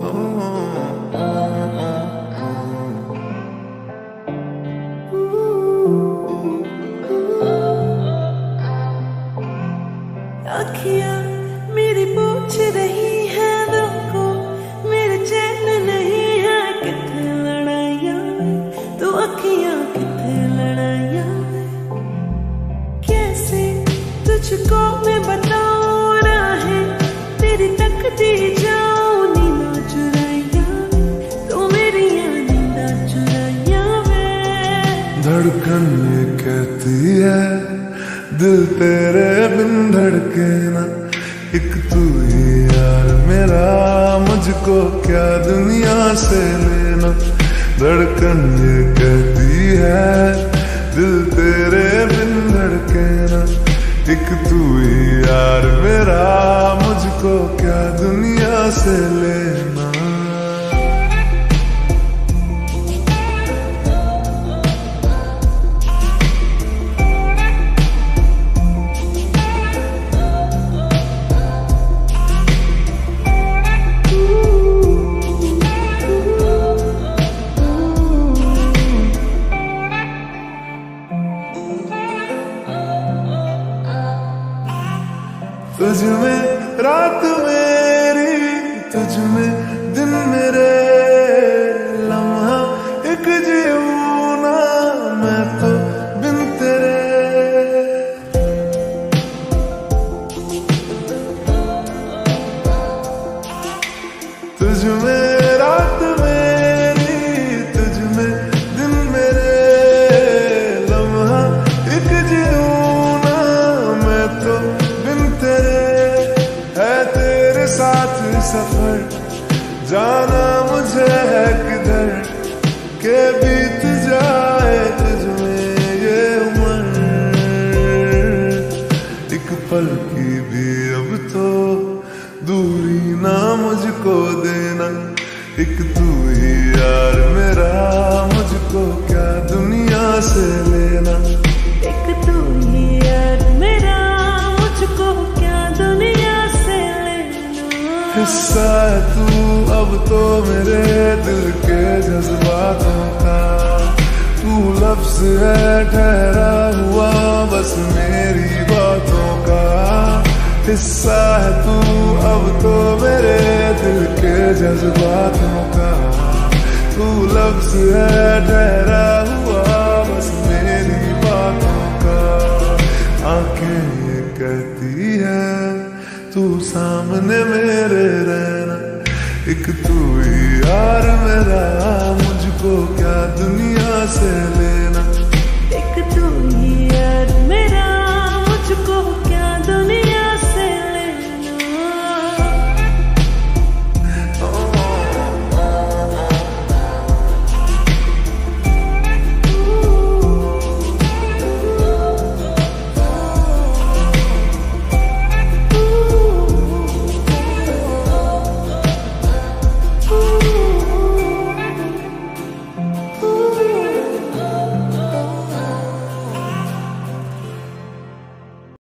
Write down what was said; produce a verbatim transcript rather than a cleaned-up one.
अखियाँ मेरी पूछ रही है दिल को, मेरे चैन नहीं है कितने लड़ाइयाँ में, तो अखियाँ कितने लड़ाइयाँ में। कैसे तुझको मैं बताऊँ राहें तेरी तकती जाऊँ नींदा चुराइयाँ में, तो मेरी यहाँ नींदा चुराइयाँ में। धड़कन ये कहती है दिल तेरे बिन धड़के ना, एक तू ही यार मेरा, मुझको क्या दुनिया से लेना। धड़कन ये कहती है दिल तेरे बिन धड़के ना, एक तू ही यार मेरा, मुझको क्या दुनिया से लेना। तुझ में रात मेरी, तुझ में दिन मेरे, लम्हा एक जीऊँ ना मैं तो बिन तेरे। तुझ में रात मेरी, तुझ में दिन मेरे, लम्हा एक जीऊँ ना मैं तो साथ सफर जाना मुझे है किधर, के बीत जाए तुझमें ये उम्र। एक पल की भी अब तो दूरी ना मुझको देना, एक तू ही यार मेरा, मुझको क्या दुनिया से लेना। एक तू ही यार मेरा, मुझको क्या दुनिया से हिस्सा है तू अब तो मेरे दिल के जज्बातों का, तू लफ्ज है ठहरा हुआ बस मेरी बातों का। हिस्सा है तू अब तो मेरे दिल के जज्बातों का, तू लफ्ज है ठहरा हुआ बस मेरी बातों का। आंखें ये कहती है तू सामने मेरे रहना, एक तू ही यार मेरा, मुझको क्या दुनिया से ले।